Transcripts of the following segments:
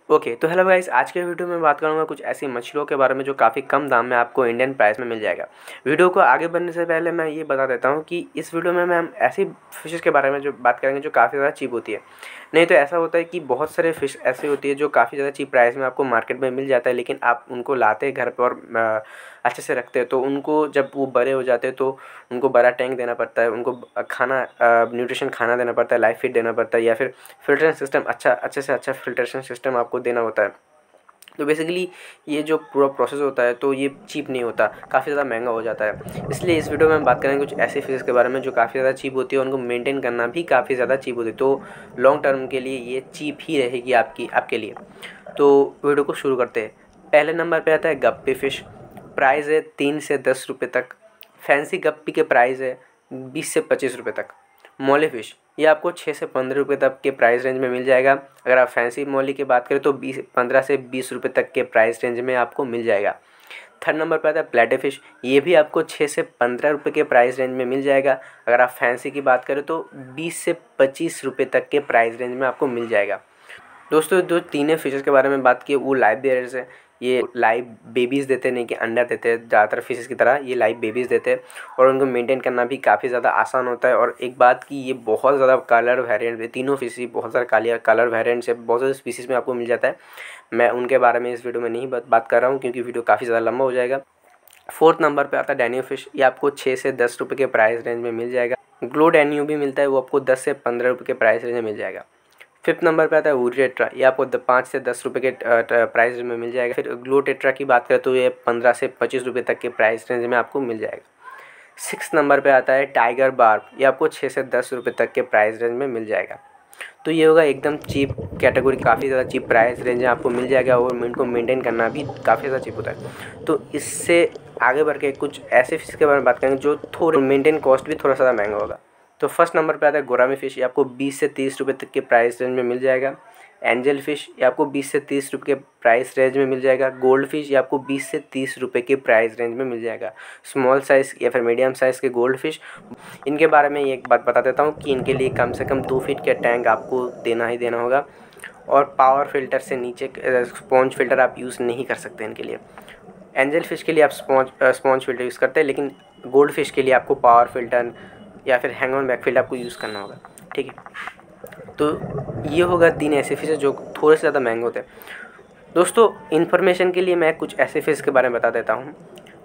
Okay तो hello guys, आज के वीडियो में बात करूंगा कुछ ऐसी मछलियों के बारे में जो काफ़ी कम दाम में आपको इंडियन प्राइस में मिल जाएगा। वीडियो को आगे बढ़ने से पहले मैं ये बता देता हूँ कि इस वीडियो में हम ऐसी फिशेस के बारे में जो बात करेंगे जो काफ़ी ज़्यादा चीप होती है। नहीं तो ऐसा होता है कि बहुत सारे फिश ऐसी होती है जो काफ़ी ज़्यादा चीप प्राइस में आपको मार्केट में मिल जाता है, लेकिन आप उनको लाते घर पर और अच्छे से रखते हैं तो उनको जब वो बड़े हो जाते हैं तो उनको बड़ा टैंक देना पड़ता है, उनको खाना न्यूट्रिशन खाना देना पड़ता है, लाइफ फीड देना पड़ता है, या फिर फिल्ट्रेशन सिस्टम अच्छे से अच्छा फिल्ट्रेशन सिस्टम आपको देना होता है। तो बेसिकली ये जो पूरा प्रोसेस होता है तो ये चीप नहीं होता, काफ़ी ज़्यादा महंगा हो जाता है। इसलिए इस वीडियो में हम बात करेंगे कुछ ऐसी फिशेस के बारे में जो काफ़ी ज़्यादा चीप होती है, उनको मेंटेन करना भी काफ़ी ज़्यादा चीप होती है। तो लॉन्ग टर्म के लिए ये चीप ही रहेगी आपके लिए। तो वीडियो को शुरू करते हैं। पहले नंबर पे आता है गप्पी फ़िश। प्राइस है 3 से 10 रुपये तक। फैंसी गप्पी के प्राइस है 20 से 25 रुपये तक। मौली फ़िश ये आपको 6 से 15 रुपये तक के प्राइस रेंज में मिल जाएगा। अगर आप फैंसी मौली की बात करें तो 15 से 20 रुपये तक के प्राइस रेंज में आपको मिल जाएगा। थर्ड नंबर पर आता है प्लेटी फ़िश। ये भी आपको 6 से 15 रुपये के प्राइस रेंज में मिल जाएगा। अगर आप फैंसी की बात करें तो 20 से 25 रुपये तक के प्राइस रेंज में आपको मिल जाएगा। दोस्तों जो तीनों फिशेस के बारे में बात की वो लाइव बेयर्स है। ये लाइव बेबीज़ देते हैं, नहीं कि अंडा देते हैं। ज़्यादातर फिशेस की तरह ये लाइव बेबीज़ देते हैं और उनको मेंटेन करना भी काफ़ी ज़्यादा आसान होता है। और एक बात की ये बहुत ज़्यादा कलर वेरिएंट है, तीनों फिश बहुत सारे कलर वेरिएंट्स है, बहुत सारे स्पीसीज़ में आपको मिल जाता है। मैं उनके बारे में इस वीडियो में नहीं बात कर रहा हूँ क्योंकि वीडियो काफ़ी ज़्यादा लंबा हो जाएगा। फोर्थ नंबर पर आता है डैन्यू फिश। ये आपको 6 से 10 रुपये के प्राइस रेंज में मिल जाएगा। ग्लो डैन्यू भी मिलता है, वो आपको 10 से 15 रुपये के प्राइस रेंज में मिल जाएगा। फिफ्थ नंबर पे आता है वूडी टेट्रा। ये आपको 5 से 10 रुपये के प्राइस में मिल जाएगा। फिर ग्लो टेट्रा की बात करें तो ये 15 से 25 रुपये तक के प्राइस रेंज में आपको मिल जाएगा। सिक्स नंबर पे आता है टाइगर बार्ब। ये आपको 6 से 10 रुपये तक के प्राइस रेंज में मिल जाएगा। तो ये होगा एकदम चीप कैटेगरी, काफ़ी ज़्यादा चीप प्राइस रेंज में आपको मिल जाएगा और इनको मेंटेन करना भी काफ़ी ज़्यादा चीप होता है। तो इससे आगे बढ़ के कुछ ऐसे फिश के बारे में बात करेंगे जो थोड़े मेंटेन कॉस्ट भी थोड़ा सा महंगा होगा। तो फर्स्ट नंबर पे आता है गोरामी फ़िश। ये आपको 20 से 30 रुपये तक के प्राइस रेंज में मिल जाएगा। एंजल फ़िश ये आपको 20 से 30 रुपये के प्राइस रेंज में मिल जाएगा। गोल्ड फ़िश ये आपको 20 से 30 रुपये के प्राइस रेंज में मिल जाएगा। स्मॉल साइज़ या फिर मीडियम साइज़ के गोल्ड फ़िश, इनके बारे में एक बात बता देता हूँ कि इनके लिए कम से कम 2 फीट का टैंक आपको देना ही देना होगा और पावर फिल्टर से नीचे स्पॉन्ज फिल्टर आप यूज़ नहीं कर सकते इनके लिए। एंजल फ़िश के लिए आप स्पॉन्ज फिल्टर यूज़ करते हैं, लेकिन गोल्ड फ़िश के लिए आपको पावर फिल्टर या फिर हैंग ऑन बैक फील्ड आपको यूज़ करना होगा। ठीक है, तो ये होगा 3 ऐसे फिशेस जो थोड़े से ज़्यादा महंगे होते हैं। दोस्तों इन्फॉर्मेशन के लिए मैं कुछ ऐसे फिश के बारे में बता देता हूँ।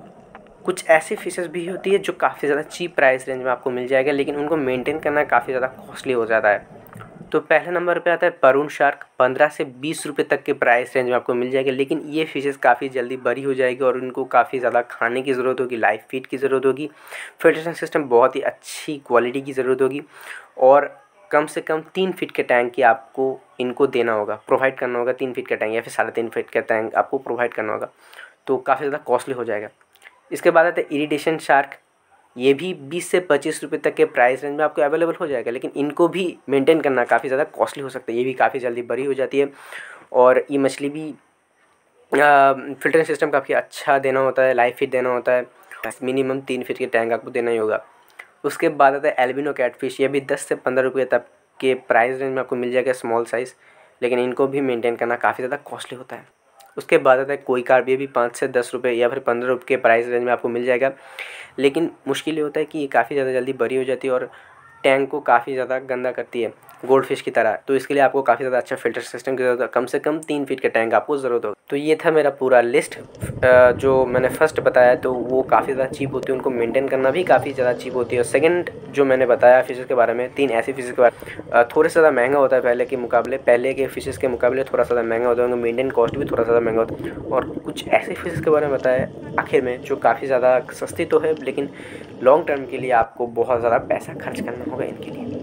कुछ ऐसी फिशेस भी होती है जो काफ़ी ज़्यादा चीप प्राइस रेंज में आपको मिल जाएगा, लेकिन उनको मेंटेन करना काफ़ी ज़्यादा कॉस्टली हो जाता है। तो पहले नंबर पे आता है परून शार्क। 15 से 20 रुपये तक के प्राइस रेंज में आपको मिल जाएगा, लेकिन ये फिशेस काफ़ी जल्दी बड़ी हो जाएगी और उनको काफ़ी ज़्यादा खाने की ज़रूरत होगी, लाइफ फीड की ज़रूरत होगी, फिल्ट्रेशन सिस्टम बहुत ही अच्छी क्वालिटी की ज़रूरत होगी और कम से कम 3 फीट के टैंक की आपको इनको देना होगा, प्रोवाइड करना होगा। 3 फीट का टैंक या फिर 3.5 फीट का टैंक आपको प्रोवाइड करना होगा, तो काफ़ी ज़्यादा कॉस्टली हो जाएगा। इसके बाद आता है इरिटेशन शार्क। ये भी 20 से 25 रुपये तक के प्राइस रेंज में आपको अवेलेबल हो जाएगा, लेकिन इनको भी मेंटेन करना काफ़ी ज़्यादा कॉस्टली हो सकता है। ये भी काफ़ी जल्दी बड़ी हो जाती है और ये मछली भी फिल्टरिंग सिस्टम काफ़ी अच्छा देना होता है, लाइफ फीड देना होता है। मिनिमम 3 फीट के टैंक आपको देना ही होगा। उसके बाद आता है एल्बिनो कैटफिश। ये भी 10 से 15 रुपये तक के प्राइस रेंज में आपको मिल जाएगा, स्मॉल साइज़, लेकिन इनको भी मेंटेन करना काफ़ी ज़्यादा कॉस्टली होता है। उसके बाद आता है कोई कार्प। ये भी 5 से 10 रुपये या फिर 15 रुपये के प्राइस रेंज में आपको मिल जाएगा, लेकिन मुश्किल ये होता है कि ये काफ़ी ज़्यादा जल्दी बड़ी हो जाती है और टैंक को काफ़ी ज़्यादा गंदा करती है, गोल्ड फिश की तरह। तो इसके लिए आपको काफ़ी ज़्यादा अच्छा फिल्टर सिस्टम की ज़रूरत है, कम से कम 3 फीट का टैंक आपको ज़रूरत होगा। तो ये था मेरा पूरा लिस्ट। जो मैंने फर्स्ट बताया तो वो काफ़ी ज़्यादा चीप होती है, उनको मेंटेन करना भी काफ़ी ज़्यादा चीप होती है। और सेकंड जो मैंने बताया फिशेज़ के बारे में, 3 ऐसी फिशेज़ के बारे थोड़े से ज़्यादा महंगा होता है पहले के फिशेज़ के मुकाबले थोड़ा सा ज़्यादा महंगा होता है, उनका मेंटेन कॉस्ट भी थोड़ा सा ज़्यादा महंगा होता है। और कुछ ऐसे फिशेज़ के बारे में बताया आखिर में जो काफ़ी ज़्यादा सस्ती तो है, लेकिन लॉन्ग टर्म के लिए आपको बहुत ज़्यादा पैसा खर्च करना होगा इनके लिए।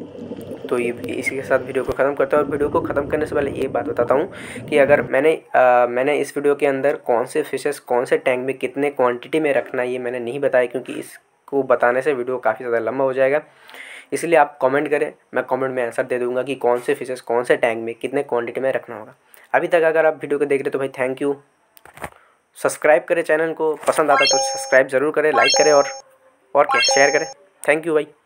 तो ये इसी के साथ वीडियो को ख़त्म करता हूँ। और वीडियो को ख़त्म करने से पहले ये बात बताता हूँ कि अगर मैंने इस वीडियो के अंदर कौन से फिशेस कौन से टैंक में कितने क्वांटिटी में रखना ये मैंने नहीं बताया, क्योंकि इसको बताने से वीडियो काफ़ी ज़्यादा लंबा हो जाएगा। इसलिए आप कमेंट करें, मैं कमेंट में आंसर दे दूँगा कि कौन से फिशेस कौन से टैंक में कितने क्वान्टिटी में रखना होगा। अभी तक अगर आप वीडियो को देख रहे तो भाई थैंक यू। सब्सक्राइब करें चैनल को, पसंद आता तो सब्सक्राइब ज़रूर करें, लाइक करें और क्या शेयर करें। थैंक यू भाई।